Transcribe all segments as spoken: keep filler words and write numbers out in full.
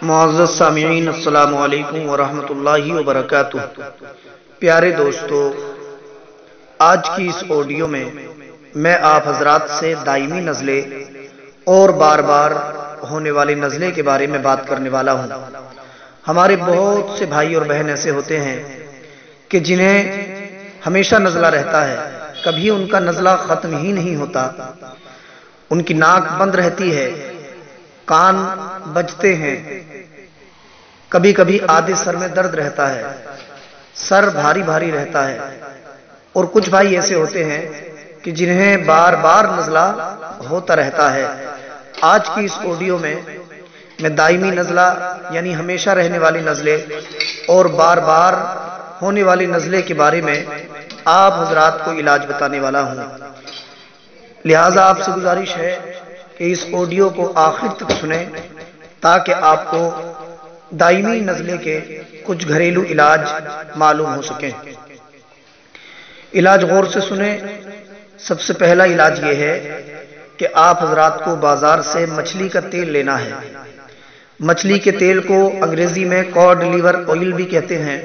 معزز سامعین، السلام علیکم ورحمۃ اللہ وبرکاتہ۔ پیارے دوستو، آج کی اس آڈیو میں میں آپ حضرات سے دائمی نزلے اور بار بار ہونے والی نزلے کے بارے میں بات کرنے والا ہوں۔ ہمارے بہت سے بھائی اور بہن ایسے ہوتے ہیں کہ جنہیں ہمیشہ نزلہ رہتا ہے، کبھی ان کا نزلہ ختم ہی نہیں ہوتا، ان کی ناک بند رہتی ہے، کان بجتے ہیں، کبھی کبھی آدھے سر میں درد رہتا ہے، سر بھاری بھاری رہتا ہے، اور کچھ بھائی ایسے ہوتے ہیں کہ جنہیں بار بار نزلہ ہوتا رہتا ہے۔ آج کی اس آڈیو میں میں دائمی نزلہ یعنی ہمیشہ رہنے والی نزلے اور بار بار ہونے والی نزلے کے بارے میں آپ حضرات کو علاج بتانے والا ہوں۔ لہٰذا آپ سے گزارش ہے کہ اس آڈیو کو آخر تک سنیں تاکہ آپ کو دائمی نزلے کے کچھ گھریلو علاج معلوم ہو سکیں۔ علاج غور سے سنیں۔ سب سے پہلا علاج یہ ہے کہ آپ حضرات کو بازار سے مچھلی کا تیل لینا ہے۔ مچھلی کے تیل کو انگریزی میں کاڈ لیور آئل بھی کہتے ہیں۔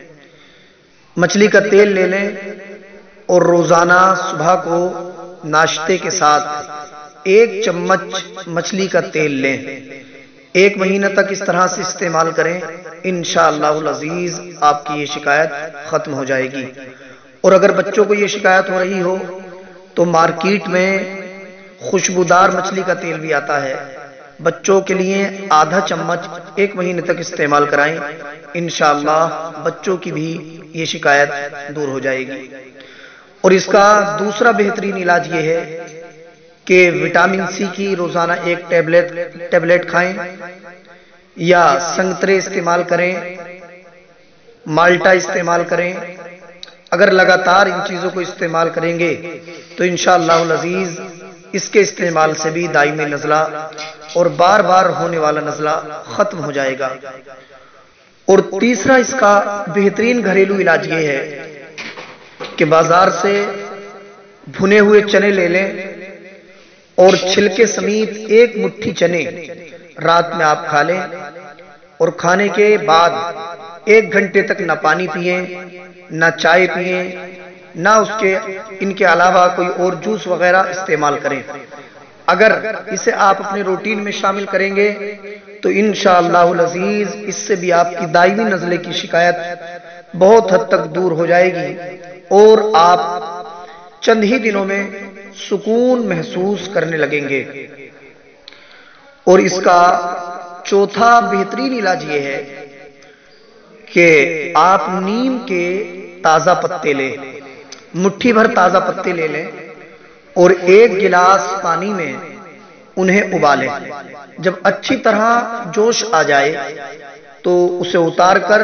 مچھلی کا تیل لے لیں اور روزانہ صبح کو ناشتے کے ساتھ ایک چمچ مچھلی کا تیل لیں۔ ایک مہینہ تک اس طرح سے استعمال کریں، انشاءاللہ العزیز آپ کی یہ شکایت ختم ہو جائے گی۔ اور اگر بچوں کو یہ شکایت ہو رہی ہو تو مارکیٹ میں خوشبودار مچھلی کا تیل بھی آتا ہے، بچوں کے لیے آدھا چمچ ایک مہینے تک استعمال کرائیں، انشاءاللہ بچوں کی بھی یہ شکایت دور ہو جائے گی۔ اور اس کا دوسرا بہترین علاج یہ ہے کہ وٹامن سی کی روزانہ ایک ٹیبلٹ ٹیبلٹ کھائیں یا سنگترے استعمال کریں، مالٹا استعمال کریں۔ اگر لگاتار ان چیزوں کو استعمال کریں گے تو انشاءاللہ العزیز اس کے استعمال سے بھی دائمی نزلہ اور بار بار ہونے والا نزلہ ختم ہو جائے گا۔ اور تیسرا اس کا بہترین گھریلو علاج یہ ہے کہ بازار سے بھنے ہوئے چنے لے لیں اور چھلکے سمیت ایک مٹھی چنے رات میں آپ کھا لیں، اور کھانے کے بعد ایک گھنٹے تک نہ پانی پئیں، نہ چائے پئیں، نہ اس کے ان کے علاوہ کوئی اور جوس وغیرہ استعمال کریں۔ اگر اسے آپ اپنے روٹین میں شامل کریں گے تو انشاءاللہ العزیز اس سے بھی آپ کی دائمی نزلے کی شکایت بہت حد تک دور ہو جائے گی اور آپ چند ہی دنوں میں سکون محسوس کرنے لگیں گے۔ اور اس کا چوتھا بہترین علاج یہ ہے کہ آپ نیم کے تازہ پتے لیں، مٹھی بھر تازہ پتے لے لیں اور ایک گلاس پانی میں انہیں ابالیں۔ جب اچھی طرح جوش آ جائے تو اسے اتار کر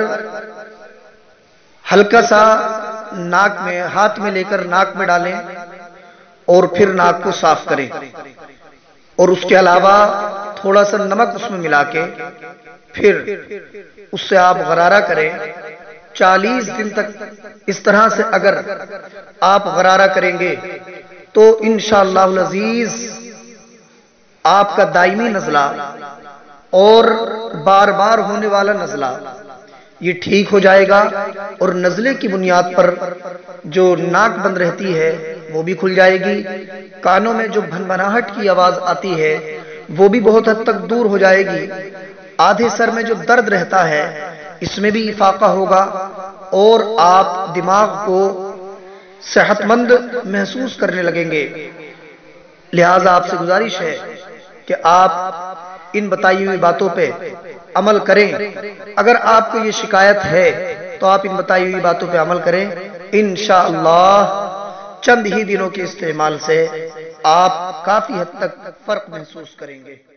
ہلکا سا ناک میں ہاتھ میں لے کر ناک میں ڈالیں اور پھر ناک کو صاف کریں، اور اس کے علاوہ تھوڑا سا نمک اس میں ملا کے پھر اس سے آپ غرارہ کریں۔ چالیس دن تک اس طرح سے اگر آپ غرارہ کریں گے تو انشاءاللہ العزیز آپ کا دائمی نزلہ اور بار بار ہونے والا نزلہ یہ ٹھیک ہو جائے گا، اور نزلے کی بنیاد پر جو ناک بند رہتی ہے وہ بھی کھل جائے گی، کانوں میں جو بھنبھناہٹ کی آواز آتی ہے وہ بھی بہت حد تک دور ہو جائے گی، آدھے سر میں جو درد رہتا ہے اس میں بھی افاقہ ہوگا، اور آپ دماغ کو صحت مند محسوس کرنے لگیں گے۔ لہٰذا آپ سے گزارش ہے کہ آپ ان بتائی ہوئی باتوں پہ عمل کریں۔ اگر آپ کو یہ شکایت ہے تو آپ ان بتائی ہوئی باتوں پہ عمل کریں، انشاءاللہ چند ہی دنوں کے استعمال سے آپ کافی حد تک فرق محسوس کریں گے۔